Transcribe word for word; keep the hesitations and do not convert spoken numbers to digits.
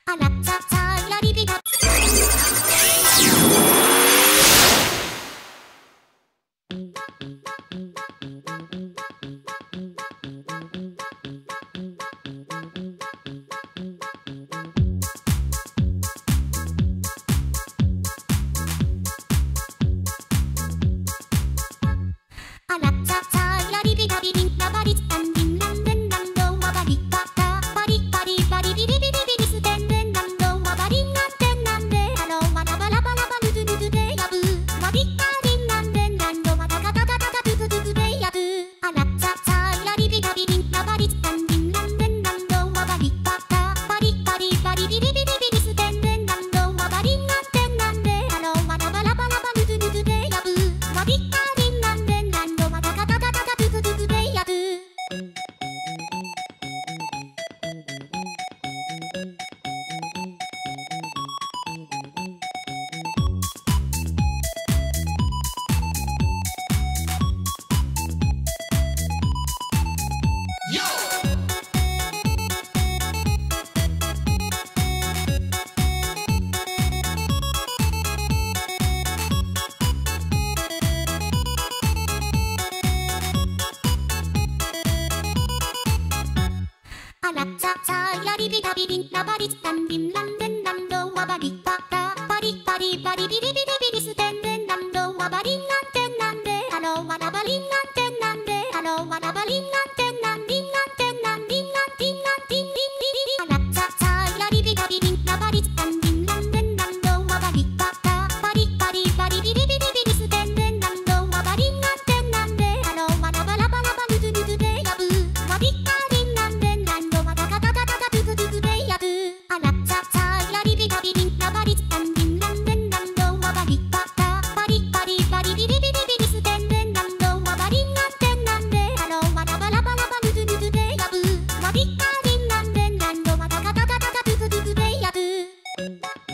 Alatsa saya dibidak. Alatsa saya dibidak biding nabarit andin landen nando mabalik kaka parik pari pari bidi bidi bidi sutenden nando mabaring anten nande halo mana bala bala bala du du du de yabu mabik paring nanden nando mata kata kata kata du du du de yabu Alatsa saya dibidak biding nabarit andin landen nando mabalik kaka parik pari pari bidi bidi bidi sutenden nando mabaring anten nande halo mana bala bala bala du du du de yabu mabik paring nanden nando mata kata kata kata du du du de yabu Alatsa saya dibidak biding nabarit andin landen nando mabalik kaka parik pari pari bidi bidi bidi sutenden nando mabaring anten nande halo mana baling anten nande halo mana baling anten nanding anten nanding anting anting ding ding ding Alatsa saya dibidak biding nabarit andin landen nando mabalik kaka parik pari pari bidi bidi bidi sutenden nando mabaring anten nande halo mana bala bala bala du du du de yabu mabik paring nanden nando mata kata kata kata du du du de yabu Alatsa saya dibidak biding nabarit andin landen nando mabalik kaka parik pari pari bidi bidi bidi sutenden nando mabaring anten nande halo mana bala bala bala du du du de yabu mabik paring nanden nando mata kata kata kata du du du de yabu